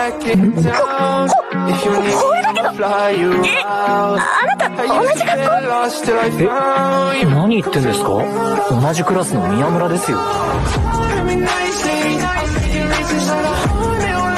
だけど、あなた同じ学校？ 何言ってんですか？同じクラスの宮村ですよ。